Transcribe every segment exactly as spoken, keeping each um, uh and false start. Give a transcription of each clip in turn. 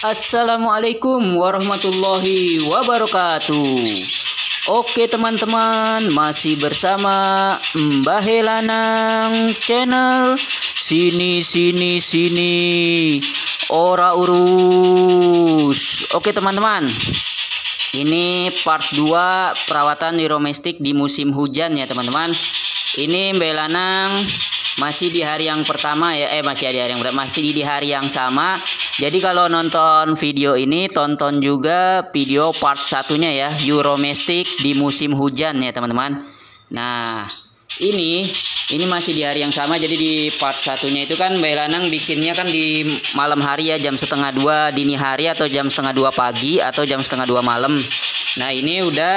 Assalamualaikum warahmatullahi wabarakatuh. Oke teman-teman, masih bersama Mbah Helanang channel. Sini sini sini ora urus. Oke teman-teman, ini part dua perawatan domestik di musim hujan ya teman-teman. Ini Mbah Helanang masih di hari yang pertama ya, eh masih di hari yang masih di hari yang sama. Jadi kalau nonton video ini tonton juga video part satunya ya, Euromestic di musim hujan ya teman-teman. Nah ini ini masih di hari yang sama. Jadi di part satunya itu kan Mbah Helanang bikinnya kan di malam hari ya, jam setengah dua dini hari atau jam setengah dua pagi atau jam setengah dua malam. Nah ini udah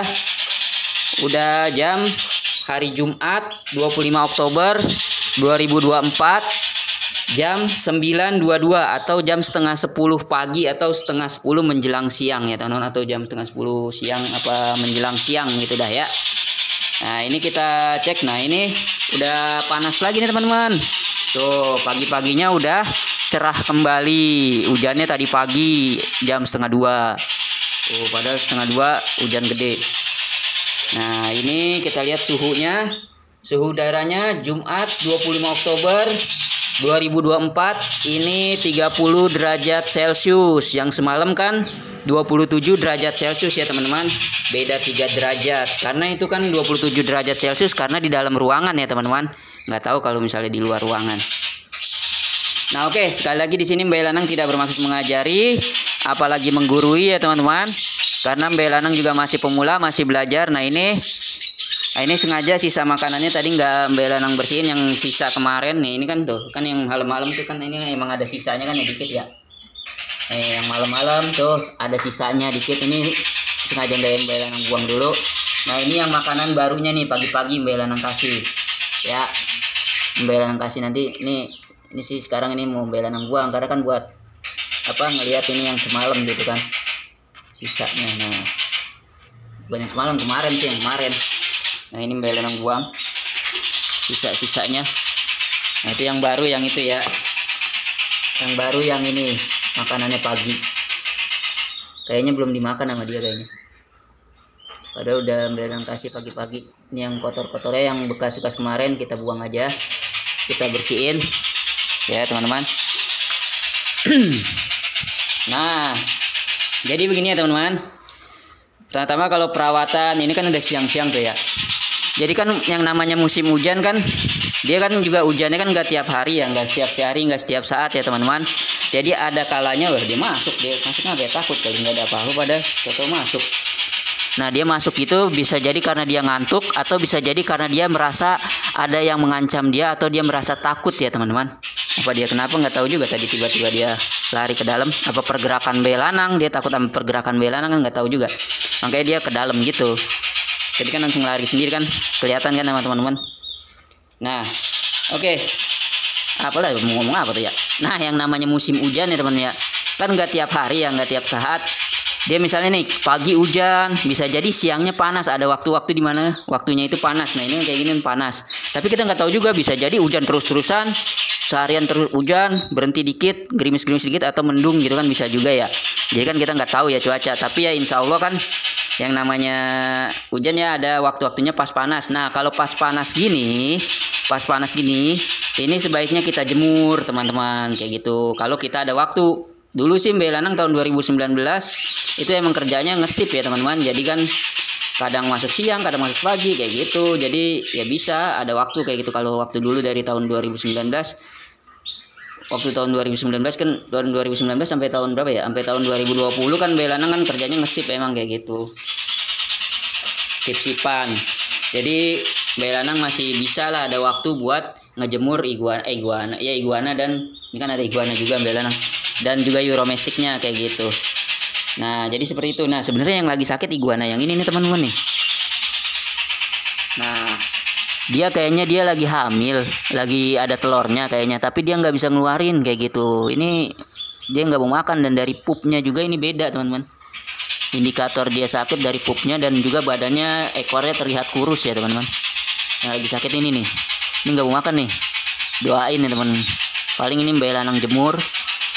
udah jam hari Jumat dua puluh lima Oktober dua ribu dua puluh empat, jam sembilan dua puluh dua atau jam setengah sepuluh pagi atau setengah sepuluh menjelang siang ya teman-teman, atau jam setengah sepuluh siang apa menjelang siang gitu dah ya. Nah ini kita cek. Nah ini udah panas lagi nih teman-teman. Tuh pagi-paginya udah cerah kembali. Hujannya tadi pagi jam setengah dua. Tuh padahal setengah dua hujan gede. Nah ini kita lihat suhunya. Suhu udaranya Jumat dua puluh lima Oktober dua ribu dua puluh empat ini tiga puluh derajat Celcius. Yang semalam kan dua puluh tujuh derajat Celcius ya teman-teman. Beda tiga derajat. Karena itu kan dua puluh tujuh derajat Celcius karena di dalam ruangan ya teman-teman. Nggak tahu kalau misalnya di luar ruangan. Nah oke, sekali lagi di sini Mbah Helanang tidak bermaksud mengajari apalagi menggurui ya teman-teman. Karena Mbah Helanang juga masih pemula, masih belajar. Nah ini Nah ini sengaja sisa makanannya tadi nggak Mbah Helanang bersihin, yang sisa kemarin nih. Ini kan tuh kan yang malam-malam tuh kan ini emang ada sisanya kan ya dikit ya. Eh yang malam-malam tuh ada sisanya dikit, ini sengaja nggak Mbah Helanang buang dulu. Nah ini yang makanan barunya nih, pagi-pagi Mbah Helanang kasih ya. Mbah Helanang kasih nanti ini ini sih sekarang ini mau Mbah Helanang buang karena kan buat apa ngelihat ini yang semalam gitu kan sisanya. Nah bukan yang semalam, kemarin sih yang kemarin. Nah ini Mbah Helanang buang sisa-sisanya. Nah itu yang baru yang itu ya. Yang baru yang ini makanannya pagi. Kayaknya belum dimakan sama dia kayaknya. Padahal udah Mbah Helanang kasih pagi-pagi. Ini yang kotor-kotornya, yang bekas-bekas kemarin kita buang aja. Kita bersihin ya teman-teman. Nah jadi begini ya teman-teman. Pertama kalau perawatan ini kan udah siang-siang tuh ya. Jadi kan yang namanya musim hujan kan dia kan juga hujannya kan nggak tiap hari ya, nggak setiap hari, nggak setiap saat ya teman-teman. Jadi ada kalanya wah dia masuk, dia masuknya dia takut kali nggak ada apa-apa pada toto masuk. Nah dia masuk itu bisa jadi karena dia ngantuk atau bisa jadi karena dia merasa ada yang mengancam dia atau dia merasa takut ya teman-teman. Apa dia kenapa nggak tahu juga, tadi tiba-tiba dia lari ke dalam. Apa pergerakan Mbah Helanang, dia takut sama pergerakan Mbah Helanang kan nggak tahu juga. Makanya dia ke dalam gitu. Jadi kan langsung lari sendiri kan, kelihatan kan sama teman-teman. Nah oke okay. Apalah mau ngomong apa tuh ya. Nah yang namanya musim hujan ya teman ya, kan nggak tiap hari ya, nggak tiap saat. Dia misalnya nih pagi hujan, bisa jadi siangnya panas. Ada waktu-waktu di mana waktunya itu panas. Nah ini kayak gini panas. Tapi kita nggak tahu juga, bisa jadi hujan terus-terusan, seharian terus hujan, berhenti dikit, gerimis-gerimis dikit atau mendung gitu kan, bisa juga ya. Jadi kan kita nggak tahu ya cuaca. Tapi ya insya Allah kan yang namanya hujan ya ada waktu-waktunya pas panas. Nah kalau pas panas gini, pas panas gini, ini sebaiknya kita jemur teman-teman kayak gitu. Kalau kita ada waktu. Dulu sih Mbah Helanang tahun dua ribu sembilan belas itu emang kerjanya ngesip ya teman-teman. Jadi kan kadang masuk siang, kadang masuk pagi kayak gitu. Jadi ya bisa ada waktu kayak gitu. Kalau waktu dulu dari tahun dua ribu sembilan belas, waktu tahun dua ribu sembilan belas kan, tahun dua ribu sembilan belas sampai tahun berapa ya, sampai tahun dua ribu dua puluh kan Mbah Helanang kan kerjanya ngesip emang kayak gitu, sip-sipan. Jadi Mbah Helanang masih bisa lah ada waktu buat ngejemur iguana, eh, iguana ya iguana dan ini kan ada iguana juga Mbah Helanang, dan juga Euromesticnya kayak gitu. Nah jadi seperti itu. Nah sebenarnya yang lagi sakit iguana yang ini nih teman-teman nih. Nah dia kayaknya dia lagi hamil, lagi ada telurnya kayaknya, tapi dia nggak bisa ngeluarin kayak gitu. Ini dia nggak mau makan, dan dari pupnya juga ini beda teman-teman. Indikator dia sakit dari pupnya, dan juga badannya, ekornya terlihat kurus ya teman-teman. Yang lagi sakit ini nih, ini nggak mau makan nih. Doain nih teman. Paling ini Mbah Helanang jemur.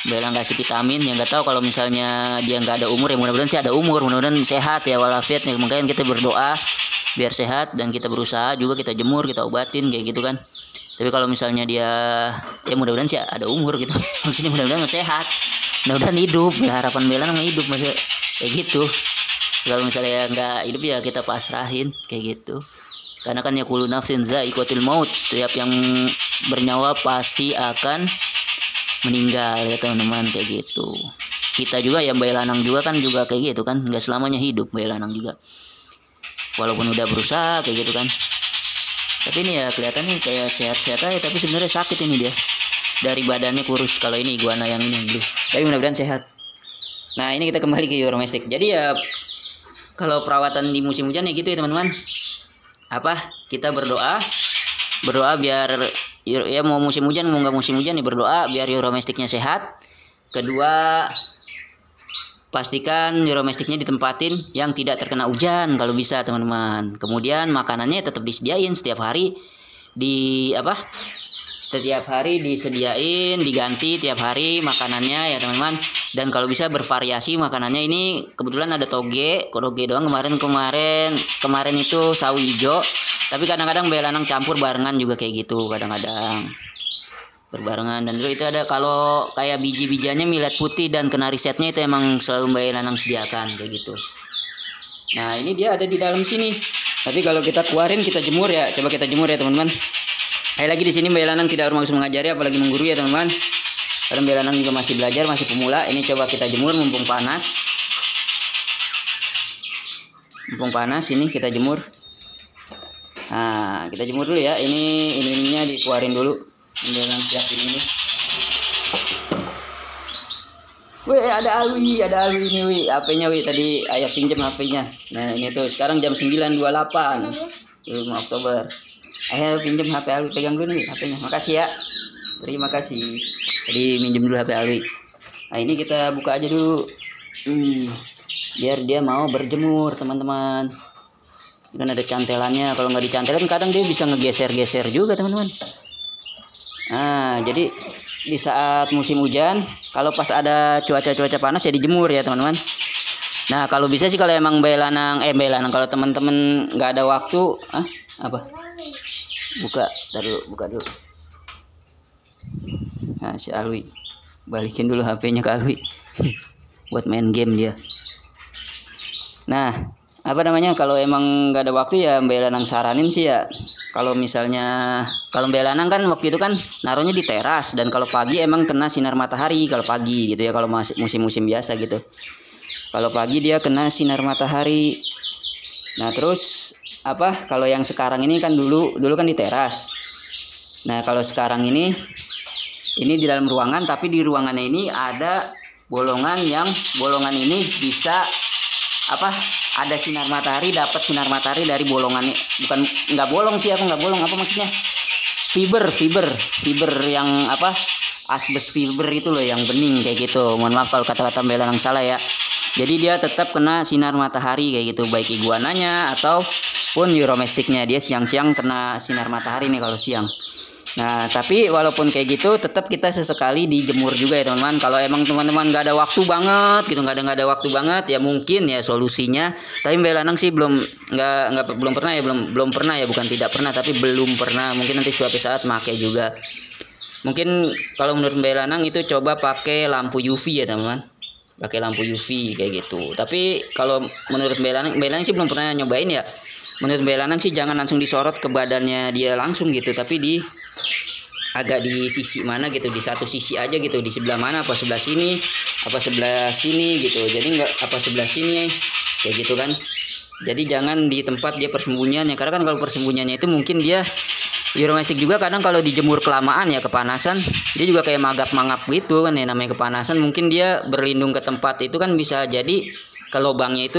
Belang kasih vitamin, yang nggak tahu kalau misalnya dia nggak ada umur, ya mudah-mudahan sih ada umur, mudah-mudahan sehat ya walafiat nih. Makanya kita berdoa biar sehat, dan kita berusaha juga, kita jemur, kita obatin kayak gitu kan. Tapi kalau misalnya dia ya mudah-mudahan sih ada umur gitu. Maksudnya mudah-mudahan sehat, mudah-mudahan hidup ya, harapan belang hidup maksudnya kayak gitu. Kalau misalnya nggak hidup ya kita pasrahin kayak gitu. Karena kan ya kullu nafsin za'iqatul maut, setiap yang bernyawa pasti akan meninggal ya teman-teman kayak gitu. Kita juga ya bayi lanang juga kan juga kayak gitu kan, nggak selamanya hidup bayi lanang juga. Walaupun udah berusaha kayak gitu kan. Tapi ini ya kelihatannya kayak sehat-sehat aja, tapi sebenarnya sakit ini dia. Dari badannya kurus kalau ini iguana yang ini dulu. Tapi mudah-mudahan sehat. Nah, ini kita kembali ke Euromestic. Jadi ya kalau perawatan di musim hujan ya gitu ya teman-teman. Apa? Kita berdoa, berdoa biar ya mau musim hujan mau nggak musim hujan nih, berdoa biar Euromesticnya sehat. Kedua, pastikan Euromesticnya ditempatin yang tidak terkena hujan kalau bisa teman-teman. Kemudian makanannya tetap disediain setiap hari, di apa? Setiap hari disediain, diganti tiap hari makanannya ya teman-teman. Dan kalau bisa bervariasi makanannya. Ini kebetulan ada toge, toge doang kemarin kemarin kemarin itu sawi hijau. Tapi kadang-kadang bayi lanang campur barengan juga kayak gitu, kadang-kadang berbarengan. Dan dulu itu ada kalau kayak biji-bijiannya millet putih dan kenari setnya itu emang selalu bayi lanang sediakan kayak gitu. Nah ini dia ada di dalam sini. Tapi kalau kita keluarin kita jemur ya, coba kita jemur ya teman-teman. Kayak lagi di sini bayi lanang tidak harus mengajari apalagi mengguru ya teman-teman. Karena bayi lanang juga masih belajar, masih pemula. Ini coba kita jemur mumpung panas. Mumpung panas ini kita jemur. Nah, kita jemur dulu ya. Ini ininya dikeluarin dulu. Jangan siap ini nih. Wih, ada Alwi, ada Alwi ini, Wi. H P-nya, Wi. Tadi ayah pinjam H P-nya. Nah, ini tuh sekarang jam sembilan dua puluh delapan. lima Oktober. Ayah pinjam H P Alwi, pegang dulu nih H P-nya. Makasih ya. Terima kasih. Tadi minjem dulu H P Alwi. Nah, ini kita buka aja dulu. Hmm, biar dia mau berjemur, teman-teman. Kan ada cantelannya, kalau nggak dicantelin kadang dia bisa ngegeser-geser juga teman-teman. Nah jadi di saat musim hujan, kalau pas ada cuaca-cuaca panas ya dijemur ya teman-teman. Nah kalau bisa sih kalau emang bayi lanang eh bayi lanang kalau teman-teman nggak ada waktu, ah apa? Buka, taruh buka dulu. Nah si Alwi, balikin dulu H P-nya ke Alwi, buat main game dia. Nah apa namanya, kalau emang nggak ada waktu ya Mbak Lanang saranin sih ya, kalau misalnya kalau Mbak Lanang kan waktu itu kan naruhnya di teras, dan kalau pagi emang kena sinar matahari kalau pagi gitu ya, kalau masih musim-musim biasa gitu. Kalau pagi dia kena sinar matahari. Nah terus apa, kalau yang sekarang ini kan dulu dulu kan di teras. Nah kalau sekarang ini ini di dalam ruangan, tapi di ruangannya ini ada bolongan yang bolongan ini bisa apa, ada sinar matahari, dapat sinar matahari dari bolongannya. Bukan nggak bolong sih, aku nggak bolong, apa maksudnya, fiber fiber fiber yang apa, asbes fiber itu loh yang bening kayak gitu. Mohon maaf kalau kata-kata Mbak Lanang salah ya. Jadi dia tetap kena sinar matahari kayak gitu, baik iguananya ataupun Euromesticnya. Dia siang-siang kena sinar matahari nih kalau siang. Nah tapi walaupun kayak gitu tetap kita sesekali dijemur juga ya teman-teman. Kalau emang teman-teman nggak ada waktu banget gitu, nggak ada nggak ada waktu banget ya, mungkin ya solusinya. Tapi Mbak Lanang sih belum nggak nggak belum pernah ya belum belum pernah ya bukan tidak pernah, tapi belum pernah. Mungkin nanti suatu saat pakai juga. Mungkin kalau menurut Mbak Lanang itu coba pakai lampu U V ya teman-teman, pakai lampu U V kayak gitu. Tapi kalau menurut Mbak Lanang, Mbak Lanang sih belum pernah nyobain ya. Menurut Mbak Lanang sih jangan langsung disorot ke badannya dia langsung gitu, tapi di agak di sisi mana gitu, di satu sisi aja gitu, di sebelah mana, apa sebelah sini, apa sebelah sini gitu. Jadi enggak apa sebelah sini kayak gitu kan. Jadi jangan di tempat dia persembunyiannya, karena kan kalau persembunyiannya itu mungkin dia Euromestic juga kadang kalau dijemur kelamaan ya kepanasan, dia juga kayak magap-mangap gitu kan ya, namanya kepanasan. Mungkin dia berlindung ke tempat itu kan bisa jadi ke lubangnya itu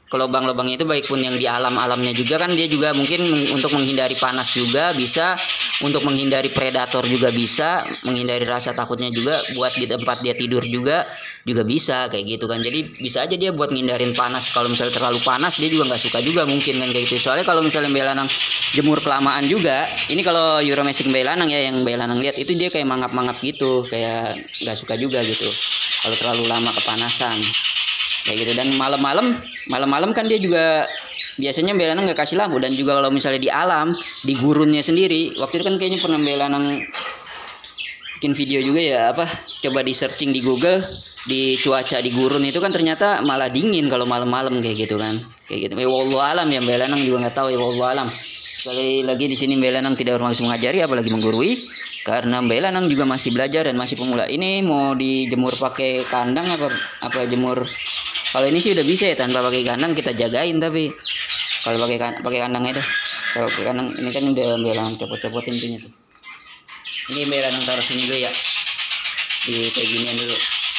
ke lubang-lubangnya itu, baik pun yang di alam-alamnya juga kan, dia juga mungkin untuk menghindari panas juga bisa, untuk menghindari predator juga bisa, menghindari rasa takutnya juga, buat di tempat dia tidur juga juga bisa kayak gitu kan. Jadi bisa aja dia buat ngindarin panas. Kalau misalnya terlalu panas dia juga nggak suka juga mungkin kan kayak gitu. Soalnya kalau misalnya bayi lanang jemur kelamaan juga, ini kalau Euromestic bayi lanang ya, yang bayi lanang lihat itu dia kayak mangap-mangap gitu, kayak nggak suka juga gitu kalau terlalu lama kepanasan kayak gitu. Dan malam-malam malam-malam kan dia juga biasanya bayi lanang nggak kasih lampu. Dan juga kalau misalnya di alam, di gurunnya sendiri, waktu itu kan kayaknya pernah bayi lanang bikin video juga ya, apa, coba di searching di Google, di cuaca di gurun itu kan ternyata malah dingin kalau malam-malam kayak gitu kan, kayak gitu. Ya wallahu alam ya, bayi lanang juga nggak tahu ya, wallahu alam. Sekali lagi di sini bayi lanang tidak bermaksud mengajari apalagi menggurui, karena bayi lanang juga masih belajar dan masih pemula. Ini mau dijemur pakai kandang apa apa jemur? Kalau ini sih udah bisa ya tanpa pakai kandang, kita jagain. Tapi kalau pakai kan pakai kandang itu, kalau pakai kandang ini kan udah bayi lanang copot-copotin pintunya tuh. Ini bayi lanang taruh sini dulu ya, di kayak ginian dulu.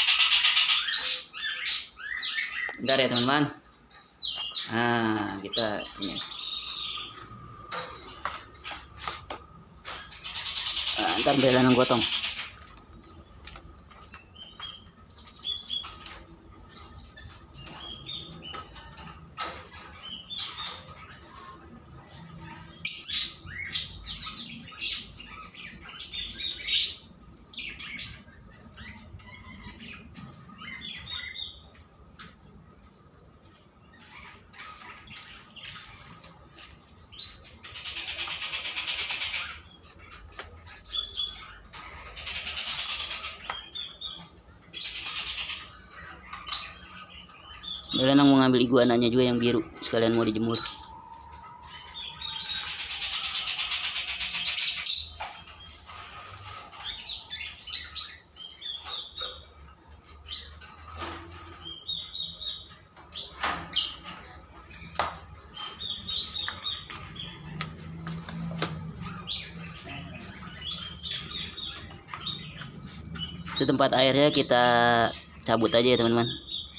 Bentar ya teman-teman. Nah kita ini. Nah, ntar bayi lanang gotong. Bayi lanang mau ngambil iguananya juga yang biru, sekalian mau dijemur. Itu tempat airnya kita cabut aja ya teman-teman.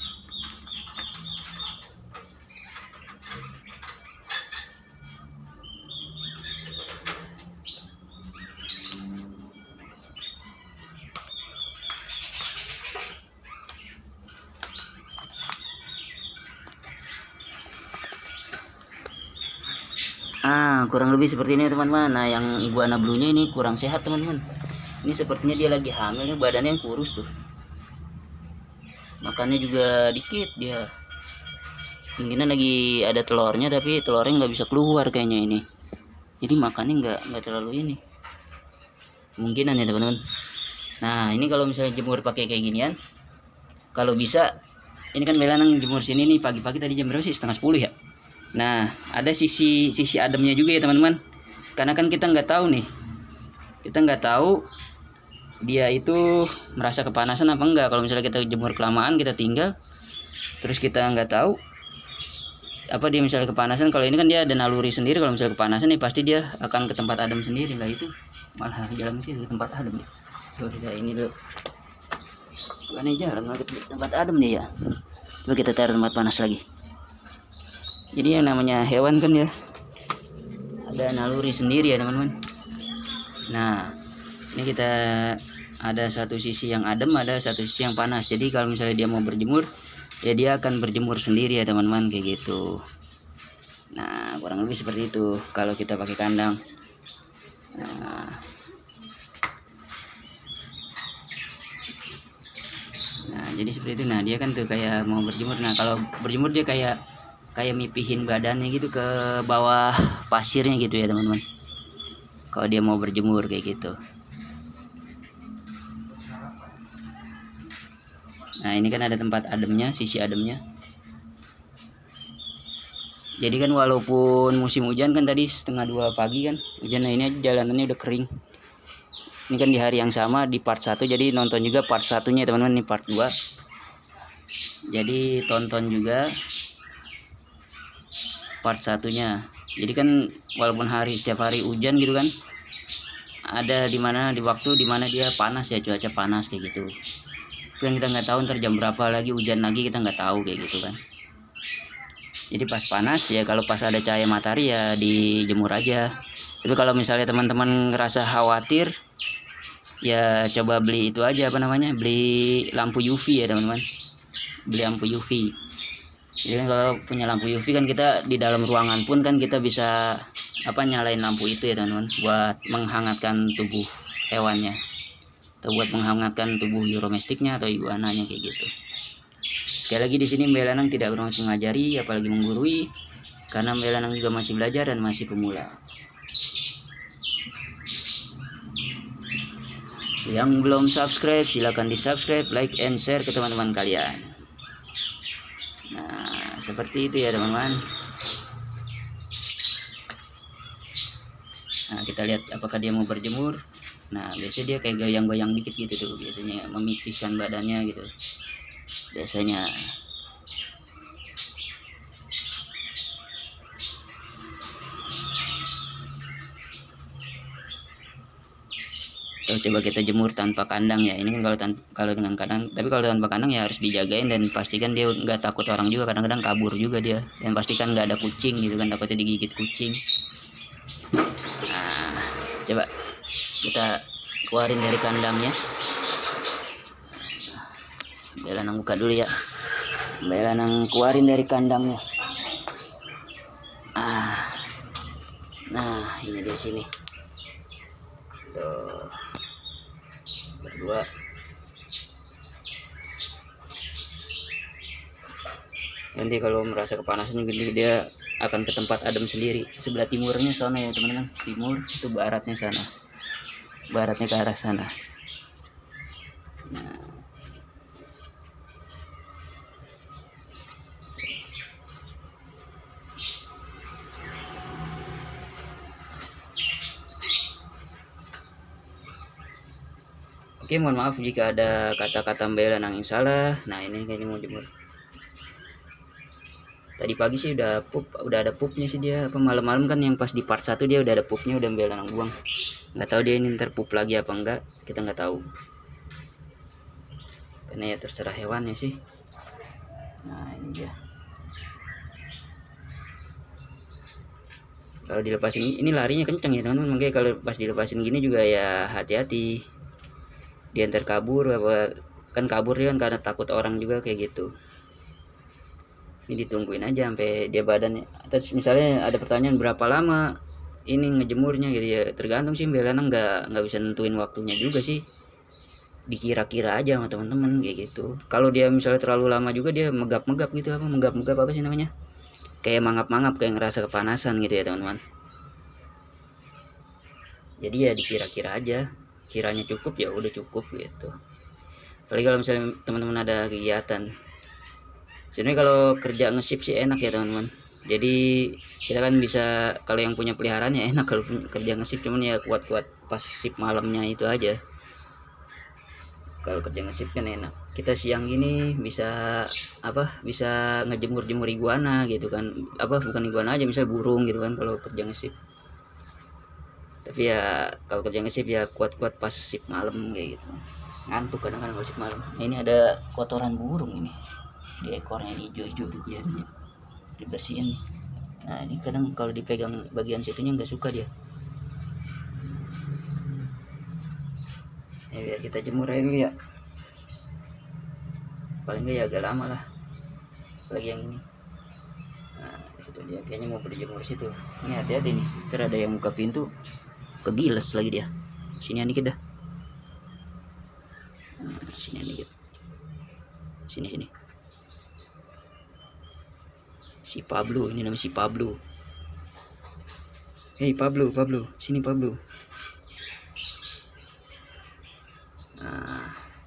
Ah, kurang lebih seperti ini teman-teman. Nah, yang iguana blue-nya ini kurang sehat teman-teman. Ini sepertinya dia lagi hamil nih, badannya yang kurus tuh. Makannya juga dikit dia. Mungkin lagi ada telurnya tapi telurnya nggak bisa keluar kayaknya ini. Jadi makannya nggak nggak terlalu ini. Kemungkinan ya teman-teman. Nah, ini kalau misalnya jemur pakai kayak ginian, kalau bisa, ini kan bayi lanang jemur sini nih pagi-pagi tadi jam berapa sih? Setengah sepuluh ya. Nah, ada sisi sisi ademnya juga ya teman-teman. Karena kan kita nggak tahu nih, kita nggak tahu dia itu merasa kepanasan apa enggak. Kalau misalnya kita jemur kelamaan, kita tinggal, terus kita nggak tahu apa dia misalnya kepanasan. Kalau ini kan dia ada naluri sendiri, kalau misalnya kepanasan nih pasti dia akan ke tempat adem sendiri lah. Itu malah jalan sih ke tempat adem. Coba kita ini dulu, bukan jalan ke tempat adem nih ya. Coba kita taruh tempat panas lagi. Jadi yang namanya hewan kan ya ada naluri sendiri ya teman-teman. Nah, ini kita ada satu sisi yang adem, ada satu sisi yang panas. Jadi kalau misalnya dia mau berjemur, ya dia akan berjemur sendiri ya teman-teman kayak gitu. Nah, kurang lebih seperti itu kalau kita pakai kandang. Nah, nah jadi seperti itu. Nah, dia kan tuh kayak mau berjemur. Nah, kalau berjemur dia kayak kayak mipihin badannya gitu ke bawah pasirnya gitu ya teman-teman. Kalau dia mau berjemur kayak gitu. Nah, ini kan ada tempat ademnya, sisi ademnya. Jadi kan walaupun musim hujan kan tadi setengah dua pagi kan hujan, nah ini aja jalanannya udah kering. Ini kan di hari yang sama di part satu, jadi nonton juga part satunya teman-teman. Ini part dua, jadi tonton juga part satunya. Jadi kan walaupun hari setiap hari hujan gitu kan, ada dimana di waktu dimana dia panas ya, cuaca panas kayak gitu kan. Kita nggak tahu ntar jam berapa lagi hujan lagi, kita nggak tahu kayak gitu kan. Jadi pas panas ya, kalau pas ada cahaya matahari ya dijemur aja. Tapi kalau misalnya teman-teman ngerasa khawatir, ya coba beli itu aja, apa namanya, beli lampu U V ya teman-teman. Beli lampu U V. Jadi kan kalau punya lampu U V kan kita di dalam ruangan pun kan kita bisa apa nyalain lampu itu ya teman-teman, buat menghangatkan tubuh hewannya, atau buat menghangatkan tubuh domestiknya atau iguananya kayak gitu. Sekali lagi di sini Mbak Lanang tidak bermaksud mengajari apalagi menggurui, karena Mbak Lanang juga masih belajar dan masih pemula. Yang belum subscribe silahkan di subscribe, like, and share ke teman-teman kalian. Nah seperti itu ya teman-teman. Nah kita lihat apakah dia mau berjemur. Nah biasanya dia kayak goyang-goyang dikit gitu tuh, biasanya memipiskan badannya gitu biasanya. Coba kita jemur tanpa kandang ya. Ini kan kalau kalau dengan kandang, tapi kalau tanpa kandang ya harus dijagain dan pastikan dia nggak takut orang juga. Kadang-kadang kabur juga dia, dan pastikan nggak ada kucing gitu kan, takutnya digigit kucing. Nah coba kita keluarin dari kandangnya. Mbak Lanang buka dulu ya. Mbak Lanang keluarin dari kandangnya. Ah, nah ini di sini. Tuh. Berdua. Nanti kalau merasa kepanasan juga dia akan ke tempat adem sendiri. Sebelah timurnya sana ya teman-teman. Timur itu baratnya sana. Baratnya ke arah sana. Nah. Oke, mohon maaf jika ada kata-kata Mbak Lanang yang salah. Nah ini kayaknya mau jemur. Tadi pagi sih udah pup, udah ada pupnya sih dia. Apa malam-malam kan yang pas di part satu dia udah ada pupnya, udah Mbak Lanang buang. Nggak tahu dia ini ntar pup lagi apa enggak, kita nggak tahu. Karena ya terserah hewannya sih. Nah ini dia. Kalau dilepasin ini larinya kenceng ya teman-teman. Makanya kalau pas dilepasin gini juga ya hati-hati. Dia ntar kabur apa, kan kabur dia kan karena takut orang juga kayak gitu. Ini ditungguin aja sampai dia badannya. Terus misalnya ada pertanyaan berapa lama ini ngejemurnya gitu ya, tergantung sih. Mbak Lanang nggak nggak bisa nentuin waktunya juga sih, dikira-kira aja sama teman-teman kayak gitu. Kalau dia misalnya terlalu lama juga dia megap-megap gitu, apa megap-megap apa sih namanya, kayak mangap-mangap, kayak ngerasa kepanasan gitu ya teman-teman. Jadi ya dikira-kira aja, kiranya cukup ya udah cukup gitu. Apalagi kalau misalnya teman-teman ada kegiatan. Sebenarnya kalau kerja nge-shift sih enak ya teman-teman. Jadi kita kan bisa, kalau yang punya peliharaan ya enak kalau kerja nge-shift, cuman ya kuat-kuat pas shift malamnya itu aja. Kalau kerja nge-shift kan enak. Kita siang gini bisa apa? Bisa ngejemur-jemur iguana gitu kan. Apa bukan iguana aja, misalnya burung gitu kan kalau kerja nge-shift. Tapi ya kalau kerja nge-shift ya kuat-kuat pas shift malam kayak gitu. Ngantuk kadang-kadang kalau shift malam. Nah, ini ada kotoran burung ini. Di ekornya ini hijau-hijau tuh kelihatannya, dibersihin. Nah ini kadang kalau dipegang bagian situnya nggak suka dia. Ya biar kita jemur aja dulu ya, paling nggak ya agak lama lah, apalagi yang ini. Nah itu dia kayaknya mau berjemur situ. Ini hati-hati nih, ntar ada yang buka pintu kegiles lagi dia. Sini dikit dah. Nah, sini dikit, sini sini. Si Pablo, ini namanya si Pablo. Hei Pablo, Pablo, sini Pablo. Nah.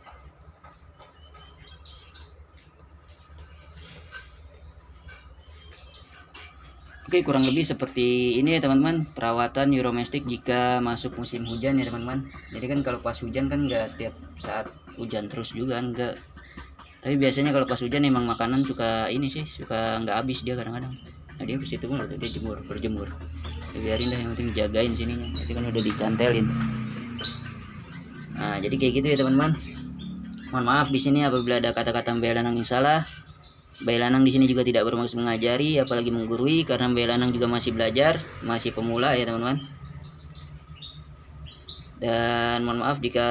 Oke, kurang lebih seperti ini ya teman-teman, perawatan Euromestic jika masuk musim hujan ya teman-teman. Jadi kan kalau pas hujan kan nggak setiap saat hujan terus juga, enggak. Tapi biasanya kalau pas hujan emang makanan suka ini sih, suka nggak habis dia kadang-kadang. Nah dia ke situ pun dia jemur, berjemur. Ya, biarin dah, yang penting jagain sininya. Nanti kan udah dicantelin. Nah jadi kayak gitu ya teman-teman. Mohon maaf di sini apabila ada kata-kata Mbak Lanang yang salah. Mbak Lanang di sini juga tidak bermaksud mengajari, apalagi menggurui, karena Mbak Lanang juga masih belajar, masih pemula ya teman-teman. Dan mohon maaf jika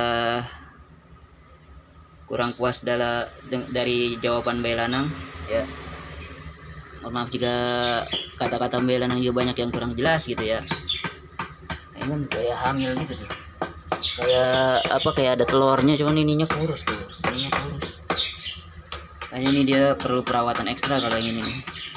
kurang puas dala, dari jawaban Mbak Lanang ya. Mohon maaf jika kata-kata Mbak Lanang juga banyak yang kurang jelas gitu ya. Ini kan kayak hamil gitu tuh. Kayak apa, kayak ada telurnya, cuman ininya kurus tuh. Ininya kurus. Kayaknya ini dia perlu perawatan ekstra kalau yang ini nih.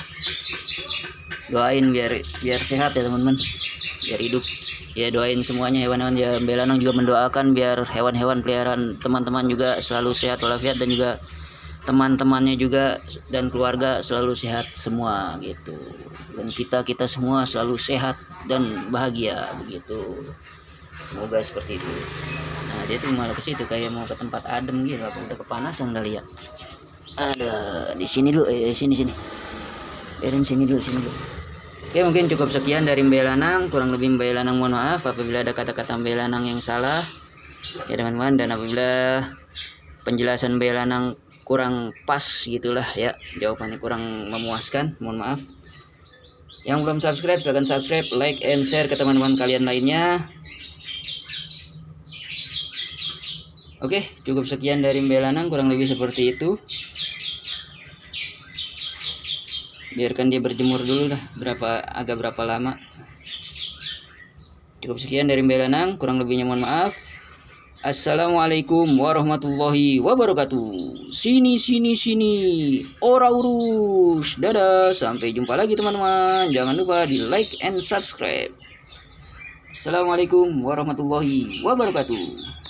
Doain biar biar sehat ya teman-teman, biar hidup ya. Doain semuanya hewan-hewan ya. Mbak Lanang juga mendoakan biar hewan-hewan peliharaan teman-teman juga selalu sehat walafiat, dan juga teman-temannya juga dan keluarga selalu sehat semua gitu, dan kita kita semua selalu sehat dan bahagia begitu. Semoga seperti itu. Nah dia tuh malah ke situ kayak mau ke tempat adem gitu, apa udah kepanasan kali ya. Ada di sini dulu, eh sini sini. Biarin sini dulu, sini dulu. Oke, mungkin cukup sekian dari Mbak Lanang. Kurang lebih Mbak Lanang mohon maaf apabila ada kata-kata Mbak Lanang yang salah ya teman-teman, dan apabila penjelasan Mbak Lanang kurang pas gitulah ya, jawabannya kurang memuaskan, mohon maaf. Yang belum subscribe silahkan subscribe, like and share ke teman-teman kalian lainnya. Oke, cukup sekian dari Mbak Lanang, kurang lebih seperti itu. Biarkan dia berjemur dulu lah, berapa agak berapa lama. Cukup sekian dari Mbak Lanang, kurang lebihnya mohon maaf. Assalamualaikum warahmatullahi wabarakatuh. Sini sini sini, ora urus. Dadah, sampai jumpa lagi teman-teman. Jangan lupa di like and subscribe. Assalamualaikum warahmatullahi wabarakatuh.